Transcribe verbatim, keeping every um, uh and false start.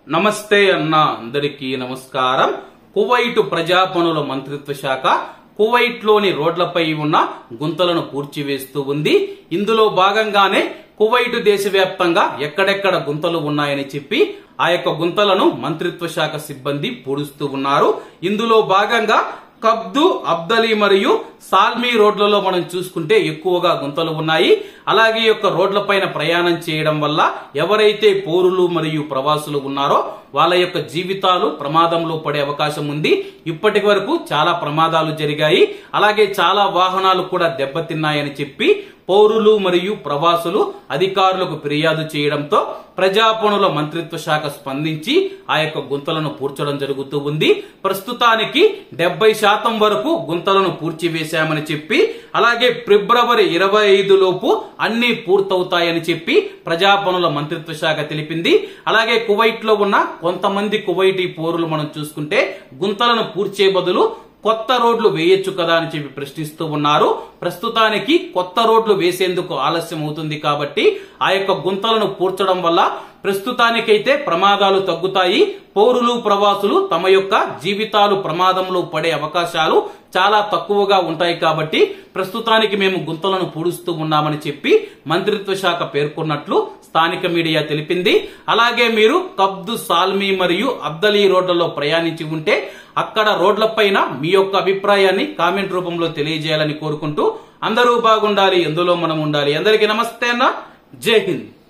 నమస్తే అన్న అందరికీ నమస్కారం. కువైట్ ప్రజా పనుల మంత్రిత్వ శాఖ కువైట్ లోని రోడ్లపై ఉన్న గుంతలను పూడ్చివేస్తూ ఉంది. ఇందులో భాగంగానే కువైట్ దేశవ్యాప్తంగా ఎక్కడెక్కడ గుంతలు ఉన్నాయని చెప్పి ఆ యొక్క గుంతలను మంత్రిత్వ శాఖ సిబ్బంది పూడుస్తూ ఉన్నారు. ఇందులో భాగంగా కబ్దు, అబ్దలీ మరియు సాల్మీ రోడ్లలో మనం చూసుకుంటే ఎక్కువగా గుంతలు ఉన్నాయి. అలాగే యొక్క రోడ్లపైన ప్రయాణం చేయడం వల్ల ఎవరైతే పౌరులు మరియు ప్రవాసులు ఉన్నారో వాళ్ళ యొక్క జీవితాలు ప్రమాదంలో పడే అవకాశం ఉంది. ఇప్పటి వరకు చాలా ప్రమాదాలు జరిగాయి. అలాగే చాలా వాహనాలు కూడా దెబ్బతిన్నాయని చెప్పి పౌరులు మరియు ప్రవాసులు అధికారులకు ఫిర్యాదు చేయడంతో ప్రజా పనుల మంత్రిత్వ శాఖ స్పందించి ఆ యొక్క గుంతలను పూడ్చడం జరుగుతూ ఉంది. ప్రస్తుతానికి డెబ్బై శాతం వరకు గుంతలను పూడ్చివేశామని చెప్పి, అలాగే ఫిబ్రవరి ఇరవై ఐదు లోపు అన్ని పూర్తవుతాయని చెప్పి ప్రజా పనుల మంత్రిత్వ శాఖ తెలిపింది. అలాగే కువైట్ లో ఉన్న కొంతమంది కువైటీ పౌరులు మనం చూసుకుంటే గుంతలను పూడ్చే బదులు కొత్త రోడ్లు వేయొచ్చు కదా అని చెప్పి ప్రశ్నిస్తూ ఉన్నారు. ప్రస్తుతానికి కొత్త రోడ్లు వేసేందుకు ఆలస్యం అవుతుంది కాబట్టి ఆ యొక్క గుంతలను పూడ్చడం వల్ల ప్రస్తుతానికైతే ప్రమాదాలు తగ్గుతాయి. పౌరులు ప్రవాసులు తమ యొక్క జీవితాలు ప్రమాదంలో పడే అవకాశాలు చాలా తక్కువగా ఉంటాయి కాబట్టి ప్రస్తుతానికి మేము గుంతలను పూడుస్తూ ఉన్నామని చెప్పి మంత్రిత్వ శాఖ పేర్కొన్నట్లు స్థానిక మీడియా తెలిపింది. అలాగే మీరు కబ్దు, సాల్మీ మరియు అబ్దలీ రోడ్లలో ప్రయాణించి ఉంటే అక్కడ రోడ్లపైన మీ యొక్క అభిప్రాయాన్ని కామెంట్ రూపంలో తెలియజేయాలని కోరుకుంటూ అందరూ బాగుండాలి, ఎందులో మనం ఉండాలి. అందరికీ నమస్తే అన్న, జై హింద్.